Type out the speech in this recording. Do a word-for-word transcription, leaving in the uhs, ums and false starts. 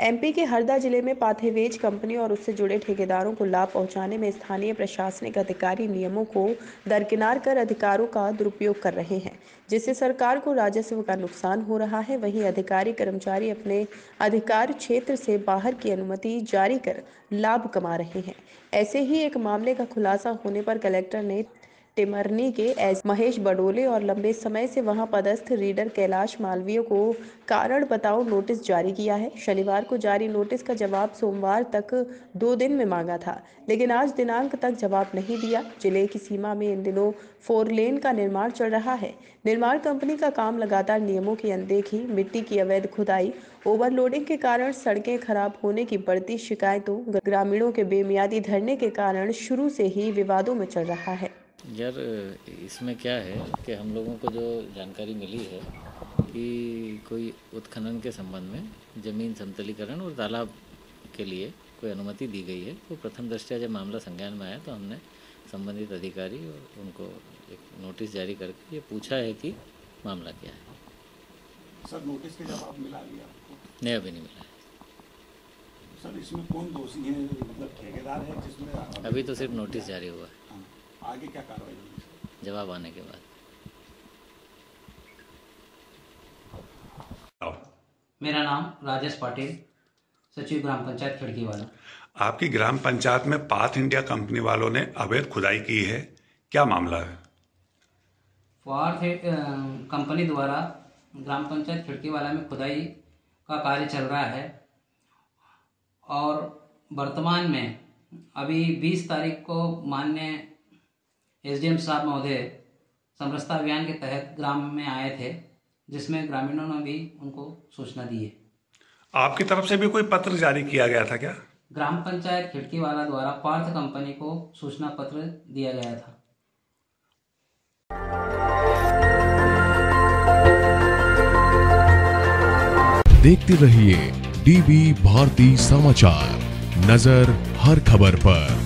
MP के हरदा जिले में पाथेवेज कंपनी और उससे जुड़े ठेकेदारों को लाभ पहुंचाने में स्थानीय प्रशासनिक अधिकारी नियमों को दरकिनार कर अधिकारों का दुरुपयोग कर रहे हैं, जिससे सरकार को राजस्व का नुकसान हो रहा है। वहीं अधिकारी कर्मचारी अपने अधिकार क्षेत्र से बाहर की अनुमति जारी कर लाभ कमा रहे हैं। ऐसे ही एक मामले का खुलासा होने पर कलेक्टर ने टिमरनी के एस महेश बडोले और लंबे समय से वहां पदस्थ रीडर कैलाश मालवीय को कारण बताओ नोटिस जारी किया है। शनिवार को जारी नोटिस का जवाब सोमवार तक दो दिन में मांगा था, लेकिन आज दिनांक तक जवाब नहीं दिया। जिले की सीमा में इन दिनों फोर लेन का निर्माण चल रहा है। निर्माण कंपनी का काम लगातार नियमों की अनदेखी, मिट्टी की अवैध खुदाई, ओवरलोडिंग के कारण सड़कें खराब होने की बढ़ती शिकायतों, ग्रामीणों के बेमियादी धरने के कारण शुरू से ही विवादों में चल रहा है। यार इसमें क्या है कि हम लोगों को जो जानकारी मिली है कि कोई उत्खनन के संबंध में ज़मीन समतलीकरण और तालाब के लिए कोई अनुमति दी गई है। तो प्रथम दृष्टया जब मामला संज्ञान में आया तो हमने संबंधित अधिकारी और उनको एक नोटिस जारी करके ये पूछा है कि मामला क्या है। सर, नोटिस का जवाब मिला लिया आपको? नहीं, अभी नहीं मिला है। सर, इसमें कौन दोषी है? मतलब ठेकेदार है जिसमें अभी, अभी तो सिर्फ नोटिस जारी हुआ है। आगे क्या कार्रवाई होगी? जवाब आने के बाद। मेरा नाम राजेश पाटिल, सचिव ग्राम पंचायत खिड़कीवाला। आपकी ग्राम पंचायत में पाथ इंडिया कंपनी वालों ने अवैध खुदाई की है, क्या मामला है? पाथ कंपनी द्वारा ग्राम पंचायत खिड़कीवाला में खुदाई का कार्य चल रहा है और वर्तमान में अभी बीस तारीख को माननीय एसडीएम साहब महोदय समरसता अभियान के तहत ग्राम में आए थे, जिसमें ग्रामीणों ने भी उनको सूचना दी है। आपकी तरफ से भी कोई पत्र जारी किया गया था क्या? ग्राम पंचायत खिड़कीवाला द्वारा पार्थ कंपनी को सूचना पत्र दिया गया था। देखते रहिए डीबी भारती समाचार, नजर हर खबर पर।